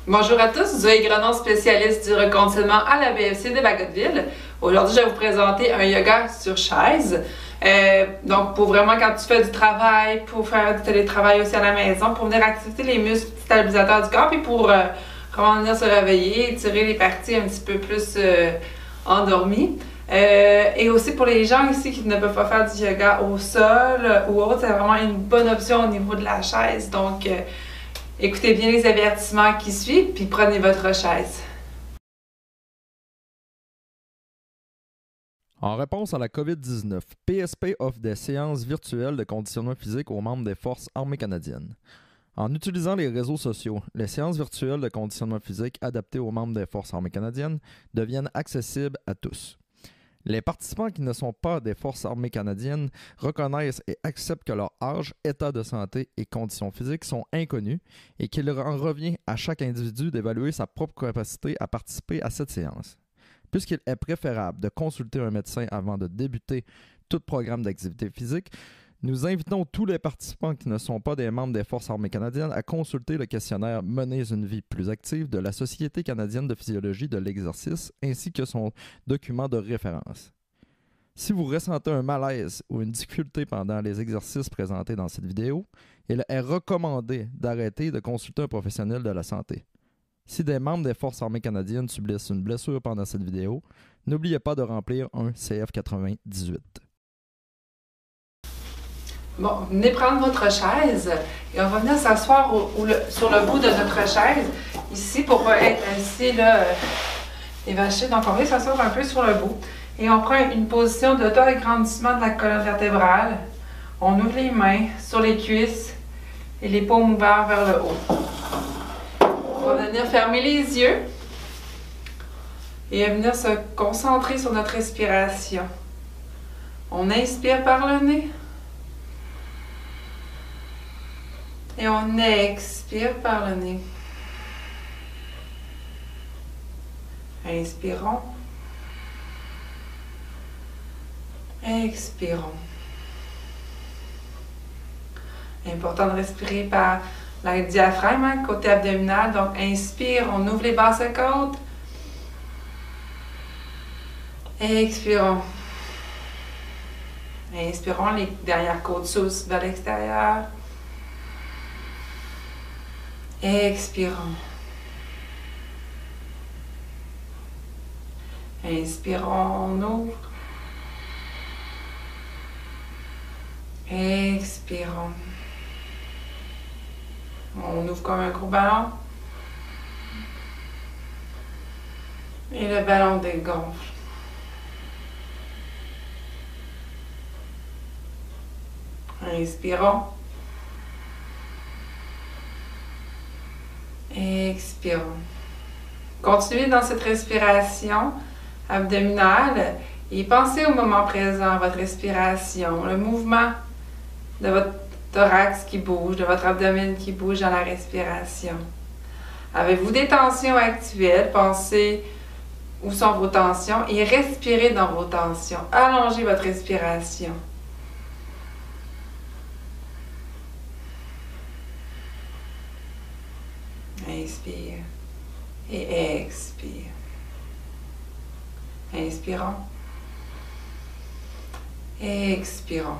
Bonjour à tous, Zoé Grenon, spécialiste du reconditionnement à la BFC de Bagotville. Aujourd'hui, je vais vous présenter un yoga sur chaise. Donc, pour vraiment quand tu fais du travail, pour faire du télétravail aussi à la maison, pour venir activer les muscles stabilisateurs du corps, puis pour vraiment venir se réveiller, étirer les parties un petit peu plus endormies. Et aussi pour les gens ici qui ne peuvent pas faire du yoga au sol ou autre, c'est vraiment une bonne option au niveau de la chaise. Donc, écoutez bien les avertissements qui suivent, puis prenez votre chaise. En réponse à la COVID-19, PSP offre des séances virtuelles de conditionnement physique aux membres des Forces armées canadiennes. En utilisant les réseaux sociaux, les séances virtuelles de conditionnement physique adaptées aux membres des Forces armées canadiennes deviennent accessibles à tous. Les participants qui ne sont pas des Forces armées canadiennes reconnaissent et acceptent que leur âge, état de santé et conditions physiques sont inconnus et qu'il en revient à chaque individu d'évaluer sa propre capacité à participer à cette séance. Puisqu'il est préférable de consulter un médecin avant de débuter tout programme d'activité physique, nous invitons tous les participants qui ne sont pas des membres des Forces armées canadiennes à consulter le questionnaire « Menez une vie plus active » de la Société canadienne de physiologie de l'exercice ainsi que son document de référence. Si vous ressentez un malaise ou une difficulté pendant les exercices présentés dans cette vidéo, il est recommandé d'arrêter de consulter un professionnel de la santé. Si des membres des Forces armées canadiennes subissent une blessure pendant cette vidéo, n'oubliez pas de remplir un CF98. Bon, venez prendre votre chaise et on va venir s'asseoir sur le bout de notre chaise, ici, pour pas être assis là, évaché. Donc, on va s'asseoir un peu sur le bout et on prend une position d'auto-agrandissement de la colonne vertébrale. On ouvre les mains sur les cuisses et les paumes ouvertes vers le haut. On va venir fermer les yeux et venir se concentrer sur notre respiration. On inspire par le nez. Et on expire par le nez. Inspirons. Expirons. Important de respirer par le diaphragme, hein, côté abdominal. Donc, inspire, on ouvre les basses côtes. Expirons. Inspirons, les dernières côtes s'ouvrent vers l'extérieur. Expirons. Inspirons, on ouvre. Expirons. On ouvre comme un gros ballon. Et le ballon dégonfle. Inspirons. Expirons. Continuez dans cette respiration abdominale et pensez au moment présent, votre respiration, le mouvement de votre thorax qui bouge, de votre abdomen qui bouge dans la respiration. Avez-vous des tensions actuelles? Pensez où sont vos tensions et respirez dans vos tensions. Allongez votre respiration. Inspire et expire. Inspirons. Expirons.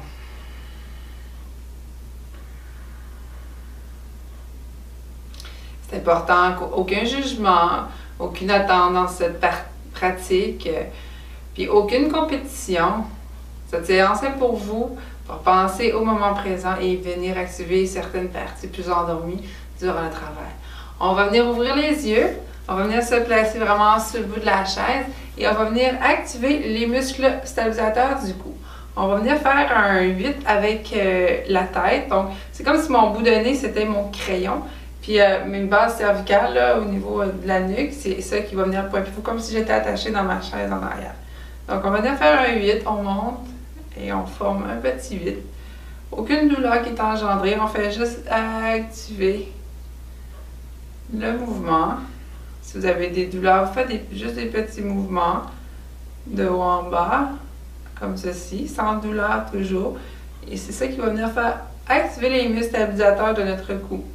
C'est important qu'aucun jugement, aucune attente dans cette pratique, puis aucune compétition. Cette séance est pour vous, pour penser au moment présent et venir activer certaines parties plus endormies durant le travail. On va venir ouvrir les yeux, on va venir se placer vraiment sur le bout de la chaise et on va venir activer les muscles stabilisateurs du cou. On va venir faire un 8 avec la tête. Donc, c'est comme si mon bout de nez, c'était mon crayon. Puis mes bases cervicales, là, au niveau de la nuque, c'est ça qui va venir pointer. Comme si j'étais attachée dans ma chaise en arrière. Donc, on va venir faire un 8, on monte et on forme un petit 8. Aucune douleur qui est engendrée, on fait juste activer le mouvement. Si vous avez des douleurs, vous faites juste des petits mouvements de haut en bas, comme ceci, sans douleur toujours. Et c'est ça qui va venir faire activer les muscles stabilisateurs de notre cou.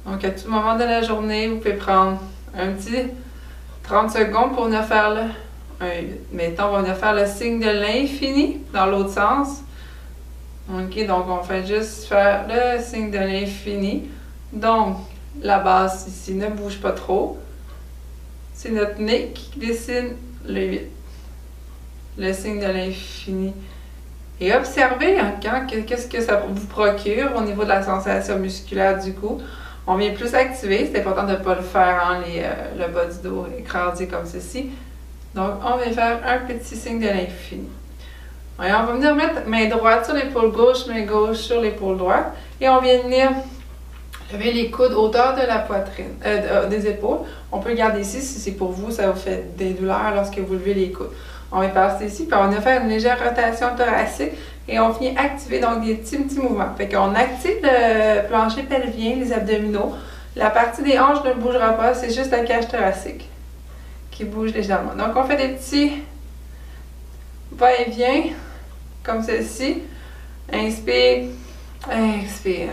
Donc, à tout moment de la journée, vous pouvez prendre un petit 30 secondes pour venir faire le 8. Mettons, on va venir faire le signe de l'infini dans l'autre sens. OK, donc on fait juste faire le signe de l'infini. Donc, la base ici ne bouge pas trop. C'est notre nez qui dessine le 8. Le signe de l'infini. Et observez qu'est-ce que ça vous procure au niveau de la sensation musculaire du cou. On vient plus activer. C'est important de ne pas le faire le bas du dos écrasé comme ceci. Donc, on va faire un petit signe de l'infini. Et on va venir mettre main droite sur l'épaule gauche, main gauche sur l'épaule droite. Et on vient venir lever les coudes hauteur de la poitrine, des épaules. On peut le garder ici si c'est pour vous, ça vous fait des douleurs lorsque vous levez les coudes. On va passer ici, puis on va faire une légère rotation thoracique et on vient activer donc des petits mouvements. Fait qu'on active le plancher pelvien, les abdominaux. La partie des hanches ne bougera pas, c'est juste la cage thoracique qui bouge légèrement. Donc on fait des petits va-et-vient comme ceci. Inspire, expire.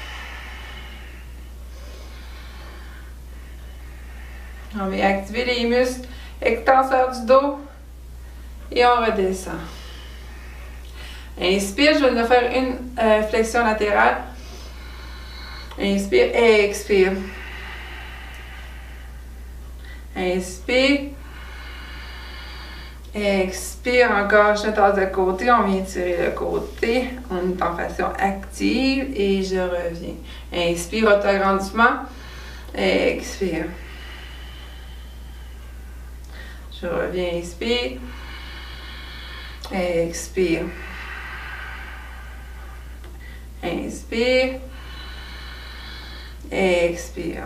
On va activer les muscles extenseurs du dos et on redescend. Inspire, je vais faire une flexion latérale. Inspire, expire. Inspire. Expire encore, je tasse de côté, on vient tirer le côté. On est en façon active et je reviens. Inspire, autoagrandissement. Expire. Je reviens, inspire. Expire. Inspire. Expire.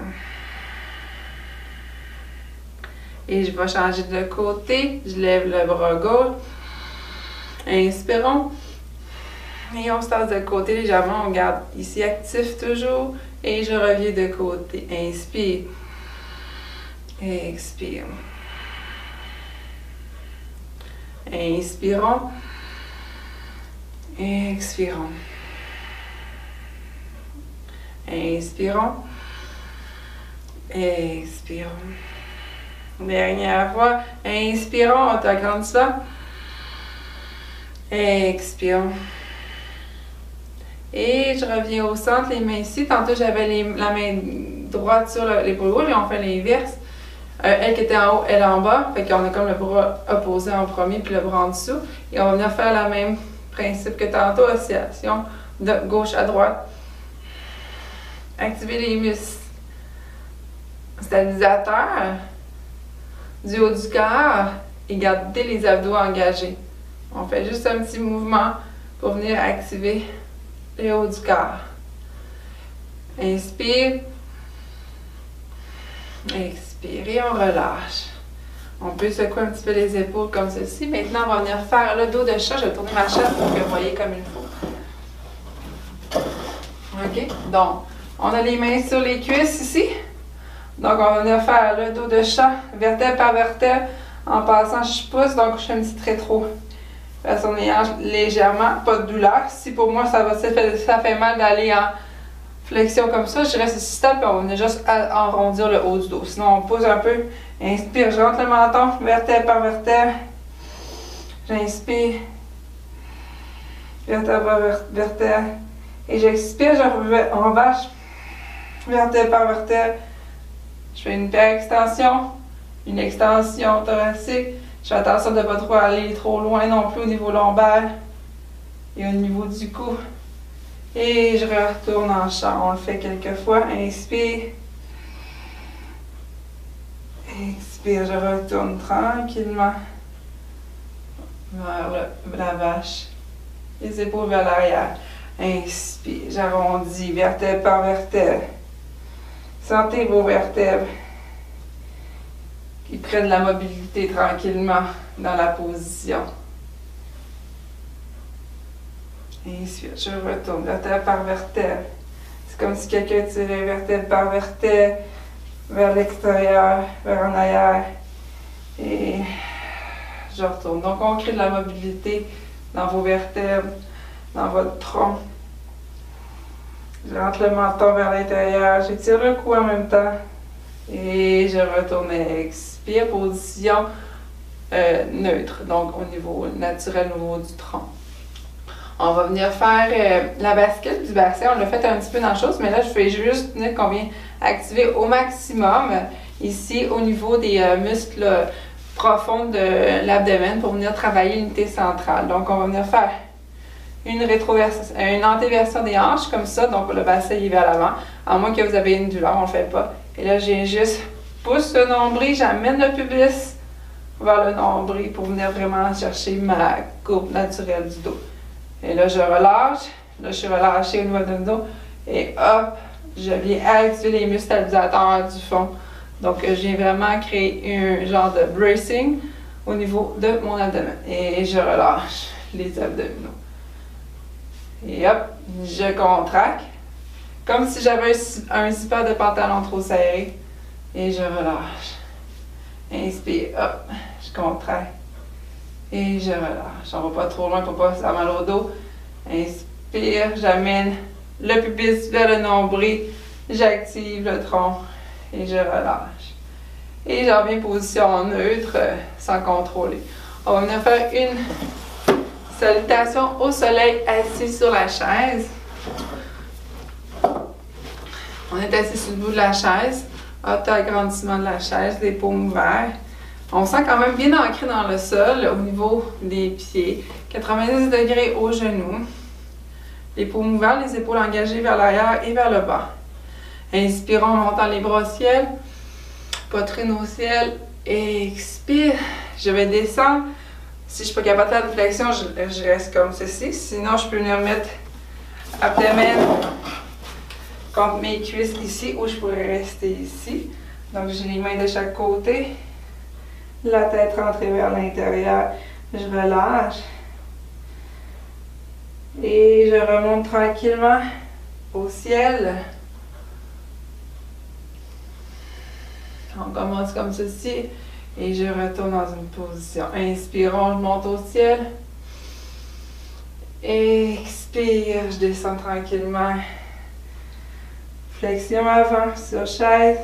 Et je vais changer de côté. Je lève le bras gauche. Inspirons. Et on se tasse de côté légèrement. On garde ici actif toujours. Et je reviens de côté. Inspire. Expire. Inspirons. Expirons. Inspirons. Expirons. Dernière fois. Inspirons, autoagrandissement. Expirons. Et je reviens au centre, les mains ici. Tantôt, j'avais la main droite sur l'épaule gauche et on fait l'inverse. Elle qui était en haut, elle en bas. Fait qu'on a comme le bras opposé en premier puis le bras en dessous. Et on va venir faire le même principe que tantôt, oscillation de gauche à droite. Activer les muscles stabilisateurs du haut du corps et garder les abdos engagés. On fait juste un petit mouvement pour venir activer le haut du corps. Inspire. Expire et on relâche. On peut secouer un petit peu les épaules comme ceci. Maintenant, on va venir faire le dos de chat. Je vais tourner ma chaise pour que vous voyez comme il faut. OK? Donc, on a les mains sur les cuisses ici. Donc, on va venir faire le dos de chat, vertèbre par vertèbre, en passant, je pousse, donc je fais une petite rétro. Façon les hanches légèrement, pas de douleur. Si pour moi, ça fait mal d'aller en flexion comme ça, je reste ici stable, puis on va venir juste arrondir le haut du dos. Sinon, on pousse un peu. Inspire, je rentre le menton, vertèbre par vertèbre. J'inspire. Vertèbre par vertèbre. Et j'expire, je renvache. Vertèbre par vertèbre. Je fais une paire extension, une extension thoracique. Je fais attention de ne pas trop aller trop loin non plus au niveau lombaire et au niveau du cou. Et je retourne en chat. On le fait quelques fois. Inspire. Expire. Je retourne tranquillement vers la vache. Les épaules vers l'arrière. Inspire. J'arrondis vertèbre par vertèbre. Sentez vos vertèbres qui prennent la mobilité tranquillement dans la position. Inspire, je retourne vertèbre par vertèbre. C'est comme si quelqu'un tirait vertèbre par vertèbre vers l'extérieur, vers en arrière. Et je retourne. Donc, on crée de la mobilité dans vos vertèbres, dans votre tronc. Je rentre le menton vers l'intérieur, j'étire le cou en même temps. Et je retourne, expire, position neutre, donc au niveau naturel, au niveau du tronc. On va venir faire la bascule du bassin. On l'a fait un petit peu dans la chose, mais là, je fais juste tenir qu'on vient activer au maximum ici au niveau des muscles profonds de l'abdomen pour venir travailler l'unité centrale. Donc, on va venir faire une antéversion des hanches comme ça. Donc, le bassin il est vers l'avant. À moins que vous avez une douleur, on ne le fait pas. Et là, j'ai juste pousse le nombril, j'amène le pubis vers le nombril pour venir vraiment chercher ma courbe naturelle du dos. Et là, je relâche. Là, je suis relâchée au niveau du dos. Et hop, je viens activer les muscles stabilisateurs du fond. Donc, je viens vraiment créer un genre de bracing au niveau de mon abdomen. Et je relâche les abdominaux. Et hop, je contracte. Comme si j'avais un zipper de pantalon trop serré. Et je relâche. Inspire, hop, je contracte. Et je relâche. On va pas trop loin pour pas faire mal au dos. Inspire, j'amène le pubis vers le nombril. J'active le tronc et je relâche. Et j'en reviens position neutre sans contrôler. On va venir faire une salutation au soleil assis sur la chaise. On est assis sur le bout de la chaise. Auto-agrandissement de la chaise, les paumes ouvertes. On sent quand même bien ancré dans le sol au niveau des pieds. 90 degrés aux genoux. Les paumes ouvertes, les épaules engagées vers l'arrière et vers le bas. Inspirons en montant les bras au ciel. Poitrine au ciel. Expire. Je vais descendre. Si je ne suis pas capable de faire une flexion, je reste comme ceci. Sinon, je peux venir mettre abdomen contre mes cuisses ici ou je pourrais rester ici. Donc, j'ai les mains de chaque côté. La tête rentrée vers l'intérieur. Je relâche. Et je remonte tranquillement au ciel. On commence comme ceci. Et je retourne dans une position. Inspirons, je monte au ciel. Expire, je descends tranquillement. Flexion avant sur chaise.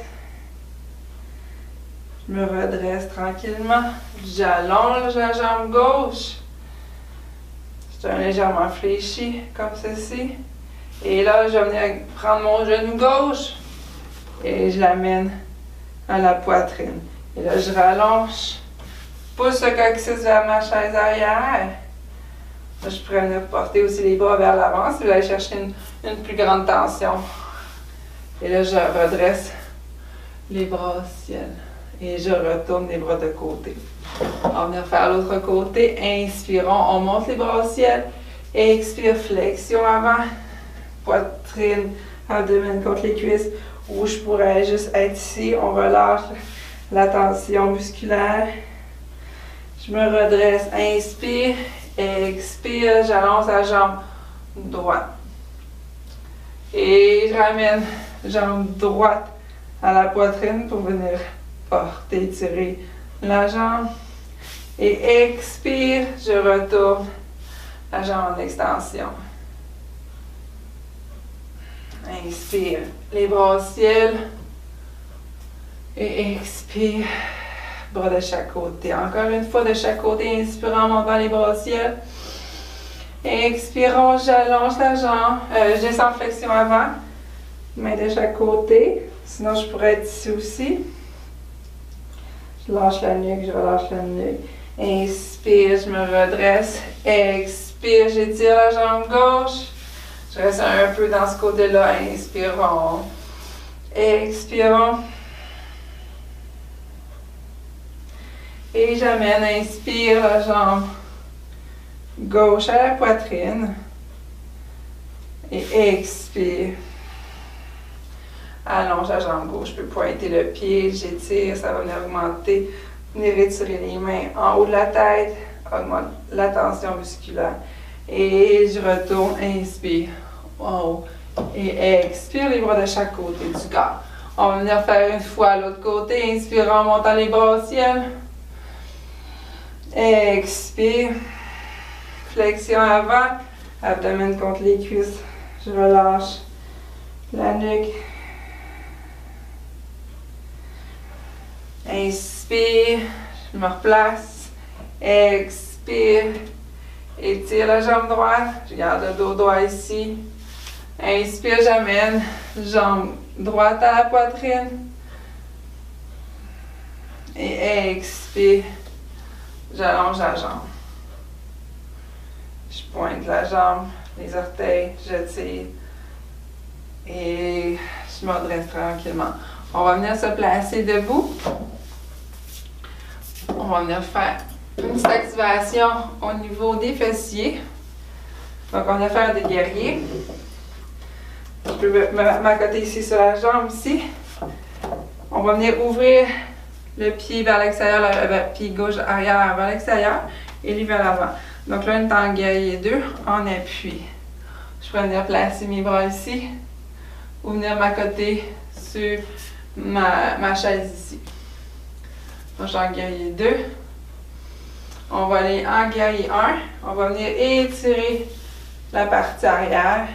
Je me redresse tranquillement. J'allonge la jambe gauche. Je suis légèrement fléchi, comme ceci. Et là, je vais venir prendre mon genou gauche et je l'amène à la poitrine. Et là, je rallonge. Pousse le coccyx vers ma chaise arrière. Là, je pourrais venir porter aussi les bras vers l'avant si vous allez chercher une plus grande tension. Et là, je redresse les bras au ciel. Et je retourne les bras de côté. On va venir faire l'autre côté. Inspirons, on monte les bras au ciel. Expire, flexion avant. Poitrine, abdomen contre les cuisses. Ou je pourrais juste être ici. On relâche la tension musculaire. Je me redresse. Inspire, expire. J'allonge la jambe droite. Et je ramène jambe droite à la poitrine pour venir porter, tirer la jambe. Et expire, je retourne la jambe en extension. Inspire, les bras au ciel. Et expire, bras de chaque côté. Encore une fois de chaque côté, inspirant, montant les bras au ciel. Expirons, j'allonge la jambe. Je descends en flexion avant. Main de chaque côté. Sinon, je pourrais être ici aussi. Je lâche la nuque, je relâche la nuque. Inspire, je me redresse. Expire, j'étire la jambe gauche. Je reste un peu dans ce côté-là. Inspirons. Expirons. Et j'amène, inspire la jambe gauche à la poitrine. Et expire. Allonge la jambe gauche, je peux pointer le pied, j'étire, ça va venir augmenter. Venir étirer les mains en haut de la tête, augmente la tension musculaire. Et je retourne, inspire, en haut. Et expire, les bras de chaque côté du corps. On va venir faire une fois à l'autre côté, inspire en montant les bras au ciel. Expire. Flexion avant, abdomen contre les cuisses. Je relâche la nuque. Inspire, je me replace. Expire, étire la jambe droite. Je garde le dos droit ici. Inspire, j'amène jambe droite à la poitrine. Et expire, j'allonge la jambe. Je pointe la jambe, les orteils, je tire. Et je me redresse tranquillement. On va venir se placer debout. On va venir faire une petite activation au niveau des fessiers. Donc, on va faire des guerriers. Je peux m'accoter ici sur la jambe ici. On va venir ouvrir le pied vers l'extérieur, le pied gauche arrière vers l'extérieur et lui vers l'avant. Donc là, on est en guerrier 2, en appui. Je peux venir placer mes bras ici ou venir m'accoter sur ma chaise ici. Donc, je suis en guerrier 2. On va aller en guerrier 1. On va venir étirer la partie arrière.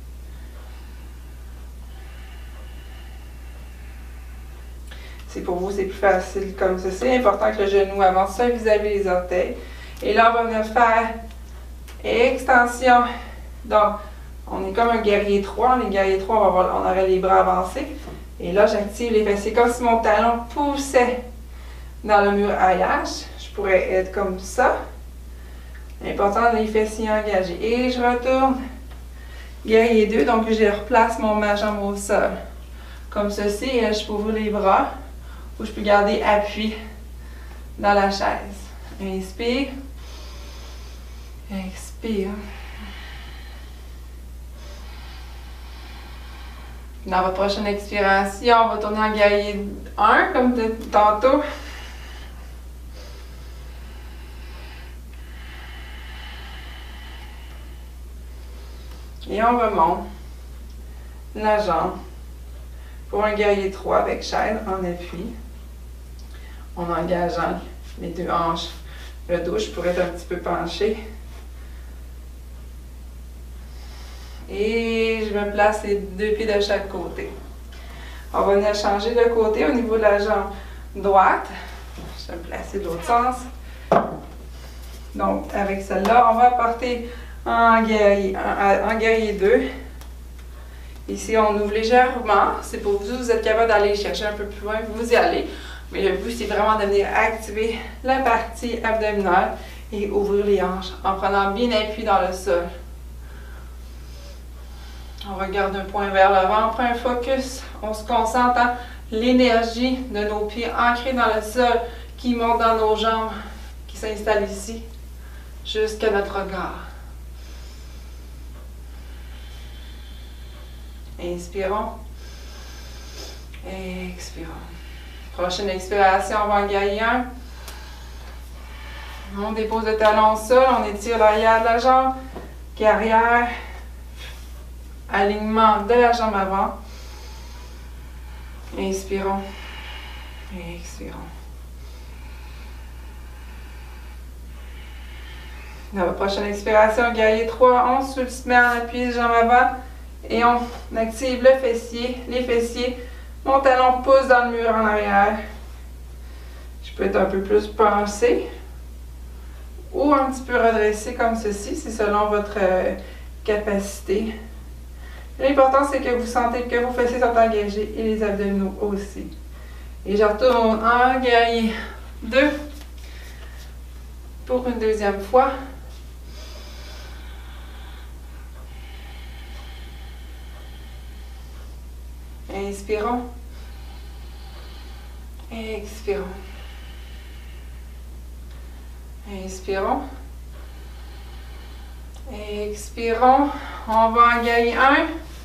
C'est pour vous, c'est plus facile comme ça. C'est important que le genou avance ça vis-à-vis des orteils. Et là, on va venir faire extension. Donc, on est comme un guerrier 3. Les guerriers 3, on aurait les bras avancés. Et là, j'active les fessiers comme si mon talon poussait dans le mur arrière. Je pourrais être comme ça. Important, les fessiers engagés. Et je retourne. Guerrier 2, donc je replace ma jambe au sol. Comme ceci, et je peux ouvrir les bras. Ou je peux garder appui dans la chaise. Inspire. Expire. Dans votre prochaine expiration, on va tourner en guerrier 1, comme tantôt. Et on remonte la jambe pour un guerrier 3 avec chaise en appui. En engageant les deux hanches, le dos, je pourrais être un petit peu penché. Et je me place les deux pieds de chaque côté. On va venir changer de côté au niveau de la jambe droite. Je vais me placer de l'autre sens. Donc, avec celle-là, on va porter en guerrier 2. Ici, on ouvre légèrement. C'est pour vous, vous êtes capable d'aller chercher un peu plus loin, vous y allez. Mais le but, c'est vraiment de venir activer la partie abdominale et ouvrir les hanches en prenant bien appui dans le sol. On regarde un point vers l'avant, on prend un focus, on se concentre dans l'énergie de nos pieds ancrés dans le sol qui monte dans nos jambes, qui s'installe ici, jusqu'à notre regard. Inspirons. Expirons. Prochaine expiration, on va en guerrier 1. On dépose le talon au sol, on étire l'arrière de la jambe, carrière, alignement de la jambe avant. Inspirons. Expirons. Dans la prochaine expiration, guerrier 3, on se met en appui de jambe avant et on active le fessier, les fessiers. Mon talon pousse dans le mur en arrière. Je peux être un peu plus penché ou un petit peu redressé comme ceci, c'est selon votre capacité. L'important, c'est que vous sentez que vos fessiers sont engagés et les abdominaux aussi. Et je retourne en guerrier 2 pour une deuxième fois. Inspirons. Expirons. Inspirons. Expirons. On va en guerrier 1.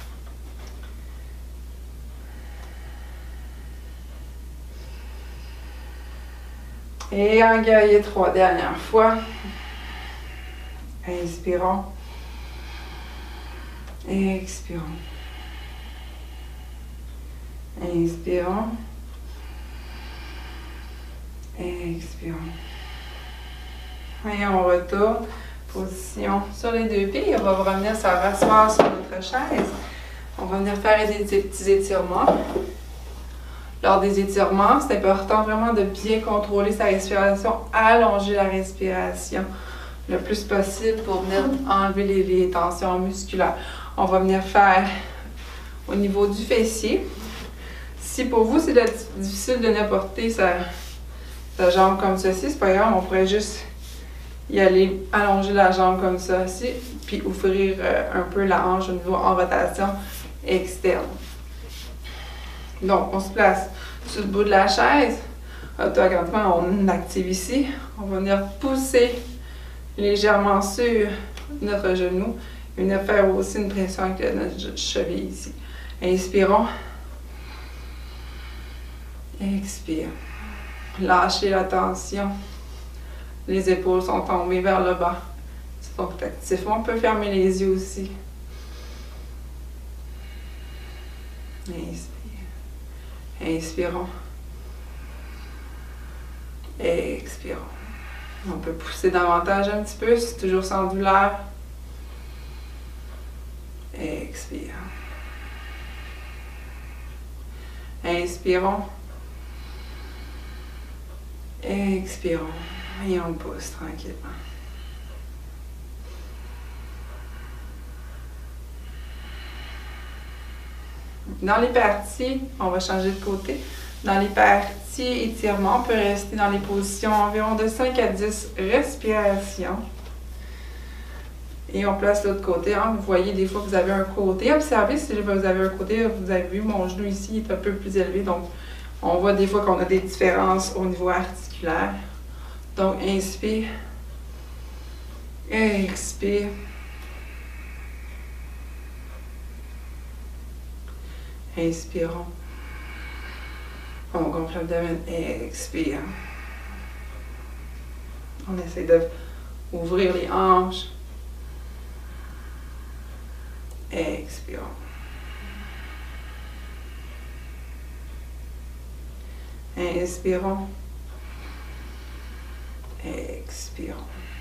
Et en guerrier 3, dernière fois. Inspirons. Expirons. Inspirons. Expirons. Et on retourne. Position sur les deux pieds. On va revenir se rasseoir sur notre chaise. On va venir faire des petits étirements. Lors des étirements, c'est important vraiment de bien contrôler sa respiration, allonger la respiration le plus possible pour venir enlever les tensions musculaires. On va venir faire au niveau du fessier. Si pour vous c'est difficile de venir porter sa jambe comme ceci, c'est pas grave, on pourrait juste y aller, allonger la jambe comme ceci, puis ouvrir un peu la hanche au niveau en rotation externe. Donc, on se place sur le bout de la chaise. Automatiquement, on active ici. On va venir pousser légèrement sur notre genou et venir faire aussi une pression avec notre cheville ici. Inspirons. Expire. Lâchez la tension. Les épaules sont tombées vers le bas. C'est donc actif. On peut fermer les yeux aussi. Inspire. Inspirons. Expirons. On peut pousser davantage un petit peu, c'est toujours sans douleur. Expire. Inspirons. Expirons. Et on pousse tranquillement. Dans les parties, on va changer de côté. Dans les parties étirement, on peut rester dans les positions environ de 5 à 10 respirations. Et on place l'autre côté. Hein. Vous voyez, des fois, vous avez un côté. Observez si vous avez un côté. Vous avez vu, mon genou ici est un peu plus élevé. Donc, on voit des fois qu'on a des différences au niveau articulaire. Donc, inspire. Expire. Inspirons. On gonfle l'abdomen. Expire. On essaie d'ouvrir les hanches. Expirons. Inspirons. Expirons.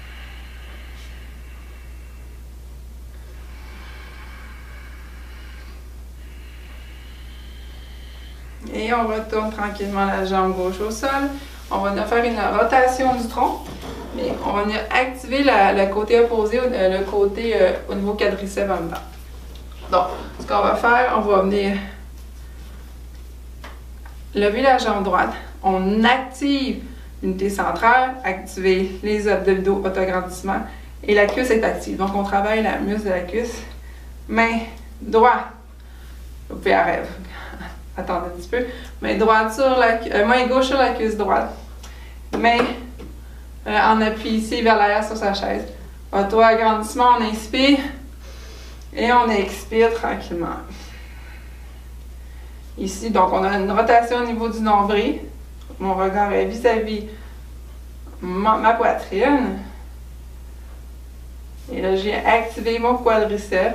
Et on retourne tranquillement la jambe gauche au sol. On va venir faire une rotation du tronc. Et on va venir activer le côté opposé, le côté au niveau quadriceps en dedans. Donc, ce qu'on va faire, on va venir lever la jambe droite. On active l'unité centrale, activer les abdominaux, autograndissement. Et la cuisse est active. Donc, on travaille la muscle de la cuisse. Main droite. Vous pouvez arrêter. Attendez un petit peu. Main droite sur main gauche sur la cuisse droite. Main en appui ici vers l'arrière sur sa chaise. Auto-agrandissement, on inspire. Et on expire tranquillement. Ici, donc on a une rotation au niveau du nombril. Mon regard est vis-à-vis ma poitrine. Et là, j'ai activé mon quadriceps.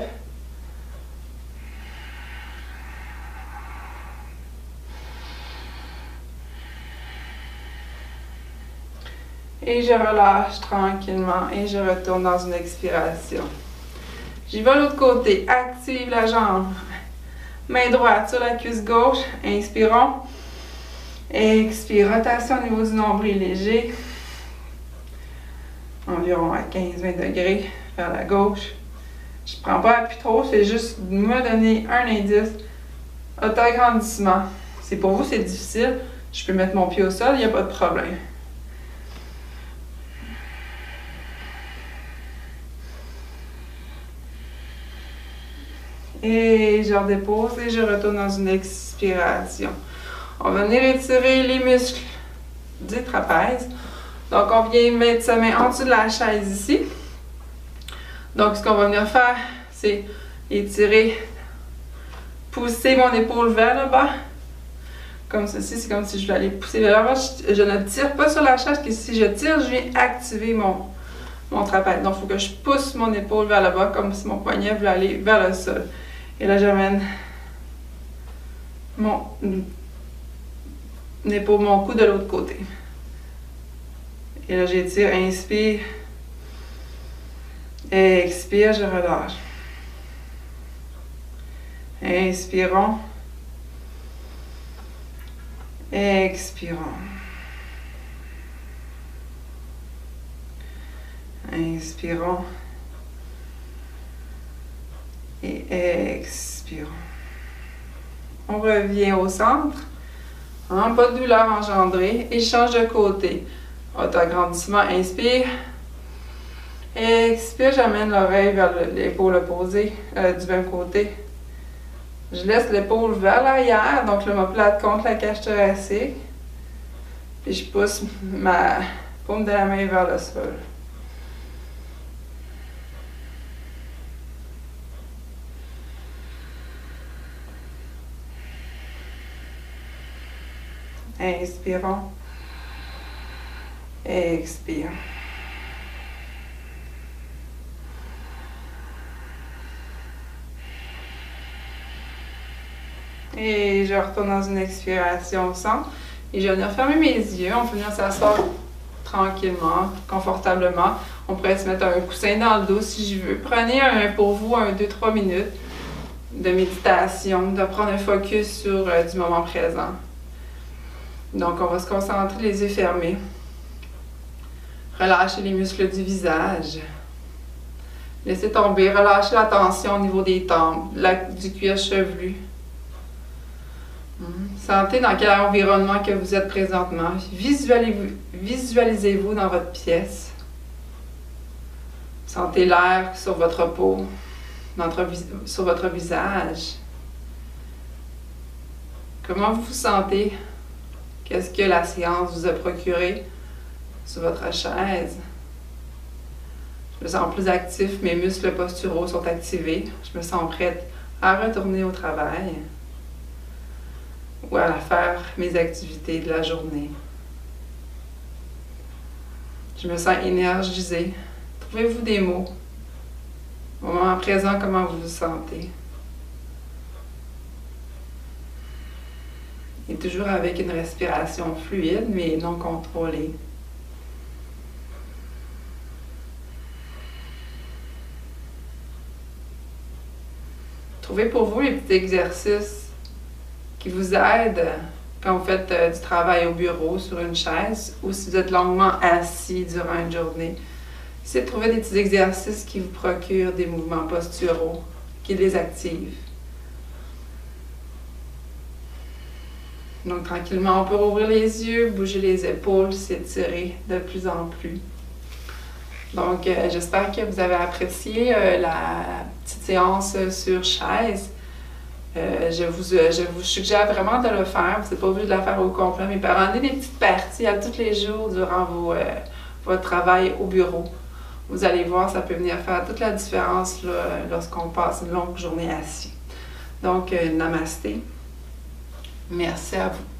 Et je relâche tranquillement et je retourne dans une expiration. J'y vais de l'autre côté. Active la jambe. Main droite sur la cuisse gauche. Inspirons. Expire. Rotation au niveau du nombril léger. Environ à 15-20 degrés vers la gauche. Je ne prends pas appui trop, c'est juste me donner un indice. Auto-agrandissement. C'est pour vous, c'est difficile. Je peux mettre mon pied au sol, il n'y a pas de problème. Et je redépose et je retourne dans une expiration. On va venir étirer les muscles du trapèze. Donc, on vient mettre sa main en dessous de la chaise ici. Donc, ce qu'on va venir faire, c'est étirer, pousser mon épaule vers le bas. Comme ceci, c'est comme si je voulais aller pousser vers le bas. Je ne tire pas sur la chaise, parce que si je tire, je viens activer mon trapèze. Donc, il faut que je pousse mon épaule vers le bas, comme si mon poignet voulait aller vers le sol. Et là, j'amène mon épaule, mon cou de l'autre côté. Et là, j'étire, inspire. Expire, je relâche. Inspirons. Expirons. Inspirons. Et expirons. On revient au centre. Hein, pas de douleur engendrée. Et change de côté. Auto-agrandissement, inspire. Expire, j'amène l'oreille vers l'épaule opposée du même côté. Je laisse l'épaule vers l'arrière, donc l'omoplate contre la cage thoracique. Puis je pousse ma paume de la main vers le sol. Inspirons. Expire. Et je retourne dans une expiration au centre. Et je vais venir fermer mes yeux. On peut venir s'asseoir tranquillement, confortablement. On pourrait se mettre un coussin dans le dos si je veux. Prenez pour vous 2-3 minutes de méditation, de prendre un focus sur du moment présent. Donc, on va se concentrer les yeux fermés. Relâchez les muscles du visage. Laissez tomber, relâchez la tension au niveau des tempes, du cuir chevelu. Sentez dans quel environnement que vous êtes présentement. Visualisez-vous dans votre pièce. Sentez l'air sur votre peau, sur votre visage. Comment vous vous sentez? Qu'est-ce que la séance vous a procuré sur votre chaise? Je me sens plus actif, mes muscles posturaux sont activés. Je me sens prête à retourner au travail ou à faire mes activités de la journée. Je me sens énergisée. Trouvez-vous des mots. Au moment présent, comment vous vous sentez? Et toujours avec une respiration fluide, mais non contrôlée. Trouvez pour vous les petits exercices qui vous aident quand vous faites du travail au bureau, sur une chaise, ou si vous êtes longuement assis durant une journée. Essayez de trouver des petits exercices qui vous procurent des mouvements posturaux, qui les activent. Donc, tranquillement, on peut rouvrir les yeux, bouger les épaules, s'étirer de plus en plus. Donc, j'espère que vous avez apprécié la petite séance sur chaise. Je vous suggère vraiment de le faire. Vous n'êtes pas obligé de la faire au complet, mais prenez des petites parties à tous les jours durant votre travail au bureau. Vous allez voir, ça peut venir faire toute la différence lorsqu'on passe une longue journée assis. Donc, namasté. Merci à vous.